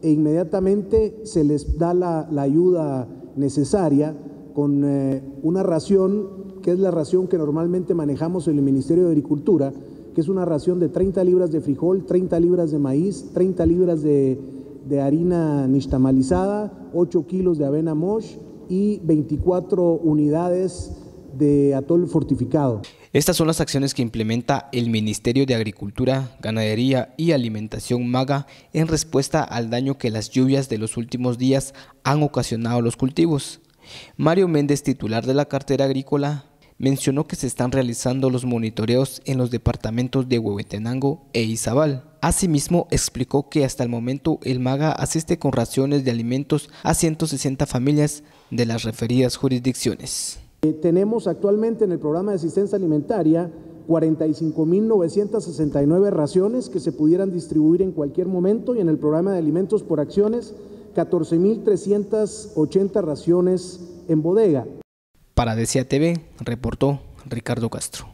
e inmediatamente se les da la ayuda necesaria con una ración, que es la ración que normalmente manejamos en el Ministerio de Agricultura, que es una ración de 30 libras de frijol, 30 libras de maíz, 30 libras de harina nixtamalizada, 8 kilos de avena mosh y 24 unidades de atol fortificado. Estas son las acciones que implementa el Ministerio de Agricultura, Ganadería y Alimentación MAGA en respuesta al daño que las lluvias de los últimos días han ocasionado a los cultivos. Mario Méndez, titular de la cartera agrícola, mencionó que se están realizando los monitoreos en los departamentos de Huehuetenango e Izabal. Asimismo, explicó que hasta el momento el MAGA asiste con raciones de alimentos a 160 familias de las referidas jurisdicciones. Tenemos actualmente en el programa de asistencia alimentaria 45.969 raciones que se pudieran distribuir en cualquier momento, y en el programa de alimentos por acciones 14.380 raciones en bodega. Para DCA TV, reportó Ricardo Castro.